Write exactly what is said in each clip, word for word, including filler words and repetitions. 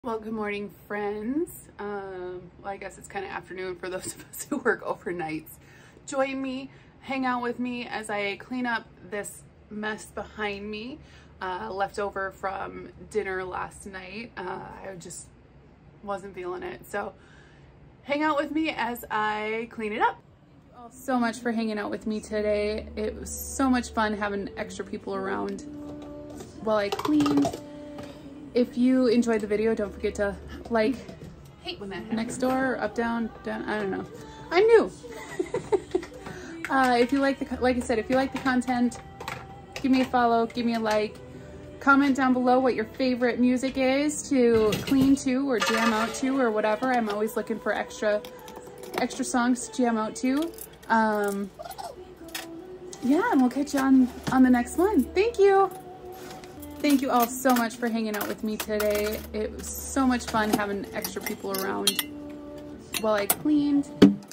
Well, good morning, friends. Um, well, I guess it's kind of afternoon for those of us who work overnights. Join me, hang out with me as I clean up this mess behind me, uh, left over from dinner last night. Uh, I just wasn't feeling it. So hang out with me as I clean it up. Thank you all so much for hanging out with me today. It was so much fun having extra people around while I cleaned. If you enjoyed the video, don't forget to like, hate when that happens. Next door, up, down, down, I don't know. I'm new. uh, if you like the, like I said, if you like the content, give me a follow, give me a like, comment down below what your favorite music is to clean to or jam out to or whatever. I'm always looking for extra, extra songs to jam out to. Um, yeah, and we'll catch you on, on the next one. Thank you. Thank you all so much for hanging out with me today. It was so much fun having extra people around while I cleaned.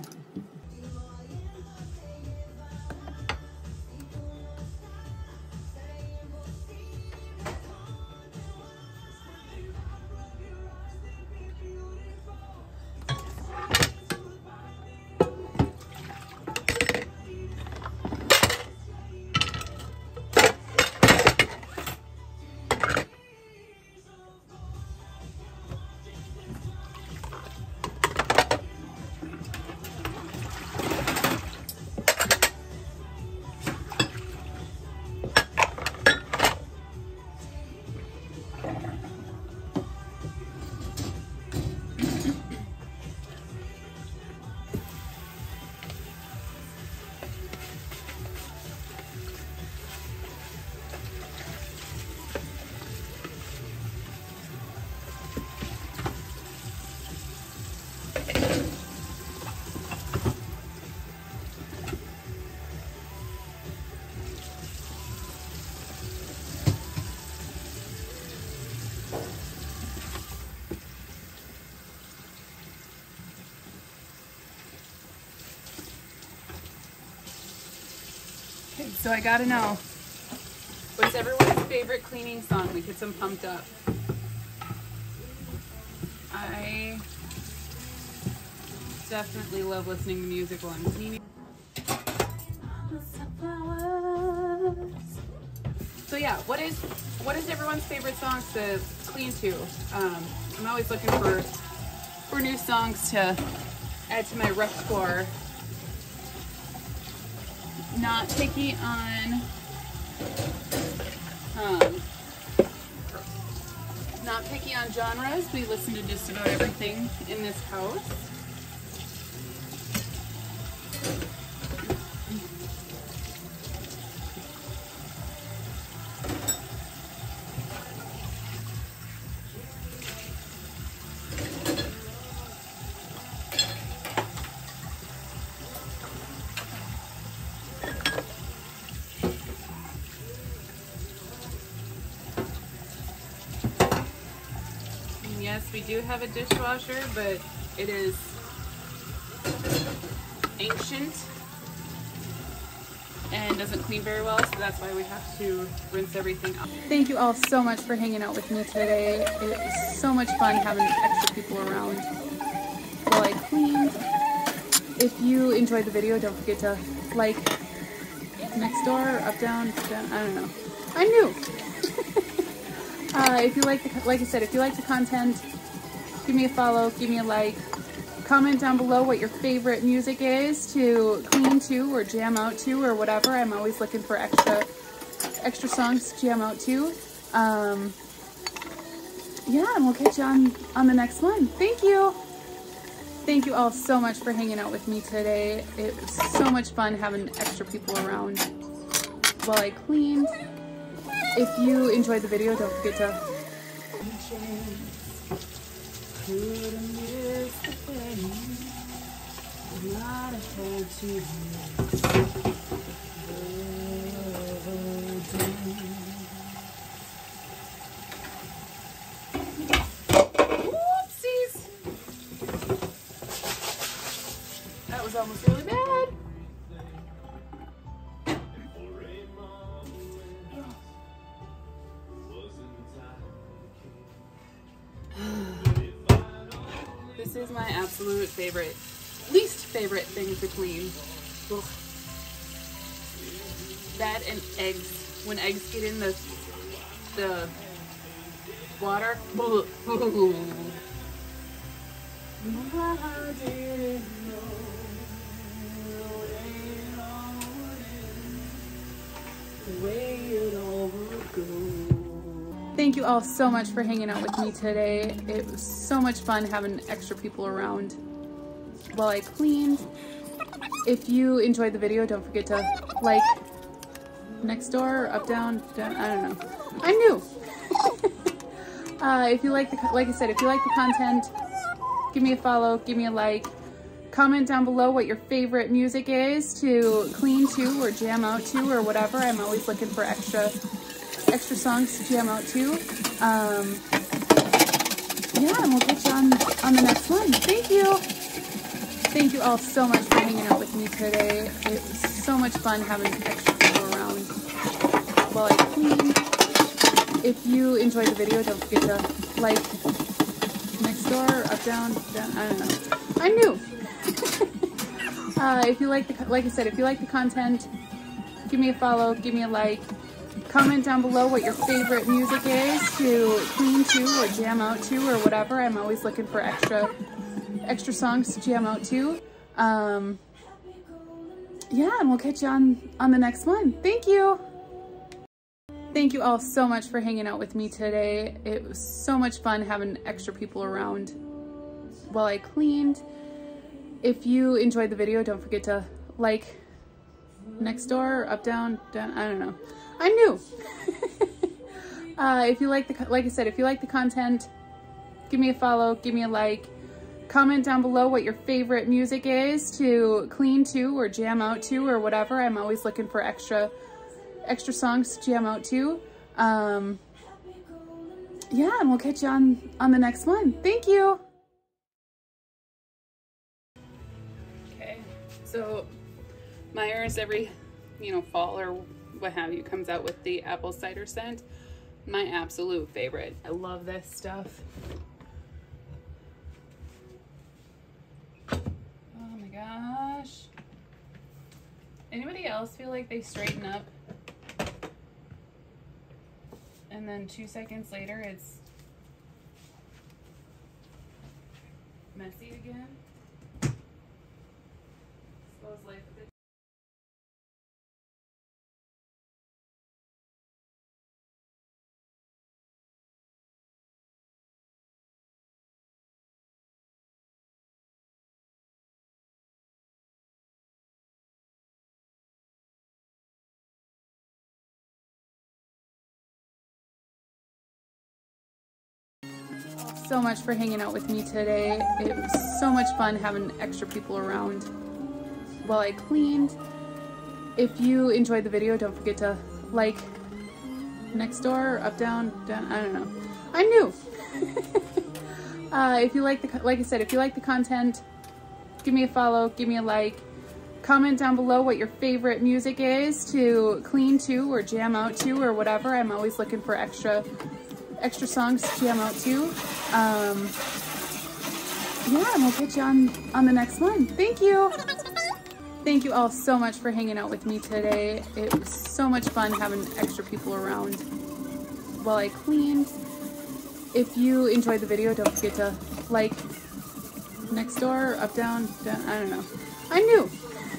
Okay, so I gotta know, what's everyone's favorite cleaning song? We get some pumped up. I definitely love listening to music while I'm cleaning. So yeah, what is what is everyone's favorite songs to clean to? Um, I'm always looking for for new songs to add to my repertoire. Not picky on um, not picky on genres. We listen to just about everything in this house. Yes, we do have a dishwasher, but it is ancient and doesn't clean very well, so that's why we have to rinse everything up. Thank you all so much for hanging out with me today. It was so much fun having extra people around while I cleaned. If you enjoyed the video, don't forget to like, next door, up, down, down, I don't know. I'm new. Uh, if you like, the, like I said, if you like the content, give me a follow, give me a like, comment down below what your favorite music is to clean to or jam out to or whatever. I'm always looking for extra, extra songs to jam out to. Um, yeah, and we'll catch you on, on the next one. Thank you. Thank you all so much for hanging out with me today. It was so much fun having extra people around while I cleaned. If you enjoyed the video, don't forget to whoopsies! That was almost really bad. Wasn't I the king? is my absolute favorite, least favorite thing to clean. Ugh. That and eggs. When eggs get in the the water. Thank you all so much for hanging out with me today. It was so much fun having extra people around while I cleaned. If you enjoyed the video, don't forget to like next door, up, down, down, I don't know. I'm new. uh, if you like the, like I said, if you like the content, give me a follow, give me a like. Comment down below what your favorite music is to clean to or jam out to or whatever. I'm always looking for extra extra songs to jam out to. Um, yeah, and we'll catch you on, on the next one. Thank you. Thank you all so much for hanging out with me today. It was so much fun having extra people around while I clean. If you enjoyed the video, don't forget to like next door, up, down, down, I don't know. I'm new. uh, if you like the, like I said, if you like the content, give me a follow, give me a like. Comment down below what your favorite music is to clean to or jam out to or whatever. I'm always looking for extra extra songs to jam out to. Um, yeah, and we'll catch you on, on the next one. Thank you. Thank you all so much for hanging out with me today. It was so much fun having extra people around while I cleaned. If you enjoyed the video, don't forget to like next door, up, down, down, I don't know. I'm new. uh, if you like the, like I said, if you like the content, give me a follow, give me a like. Comment down below what your favorite music is to clean to or jam out to or whatever. I'm always looking for extra extra songs to jam out to. Um, yeah, and we'll catch you on, on the next one. Thank you. Okay, so Meyer's every, you know, fall or what have you comes out with the apple cider scent. My absolute favorite. I love this stuff. Oh my gosh. Anybody else feel like they straighten up and then two seconds later it's messy again? Suppose life with it. So much for hanging out with me today. It was so much fun having extra people around while I cleaned. If you enjoyed the video, don't forget to like next door, up, down, down, I don't know. I'm new. uh, if you like the, like I said, if you like the content, give me a follow, give me a like. Comment down below what your favorite music is to clean to or jam out to or whatever. I'm always looking for extra extra songs to jam out to. Um, yeah, and we'll catch you on, on the next one. Thank you. Thank you all so much for hanging out with me today. It was so much fun having extra people around while I cleaned. If you enjoyed the video, don't forget to like next door, up, down, down, I don't know. I'm new.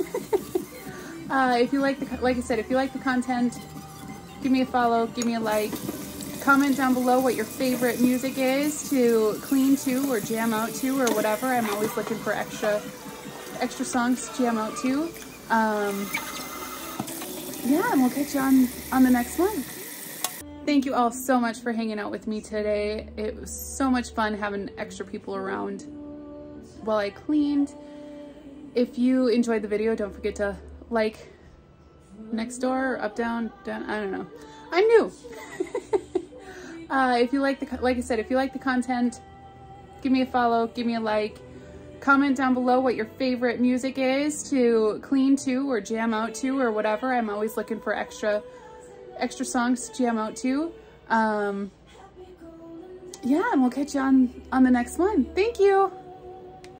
uh, if you like the, like I said, if you like the content, give me a follow, give me a like. Comment down below what your favorite music is to clean to or jam out to or whatever. I'm always looking for extra extra songs to jam out to. Um, yeah, and we'll catch you on, on the next one. Thank you all so much for hanging out with me today. It was so much fun having extra people around while I cleaned. If you enjoyed the video, don't forget to like next door, up, down, down, I don't know. I'm new. Uh, if you like the, like I said, if you like the content, give me a follow, give me a like. Comment down below what your favorite music is to clean to or jam out to or whatever. I'm always looking for extra extra songs to jam out to. Um, yeah, and we'll catch you on, on the next one. Thank you.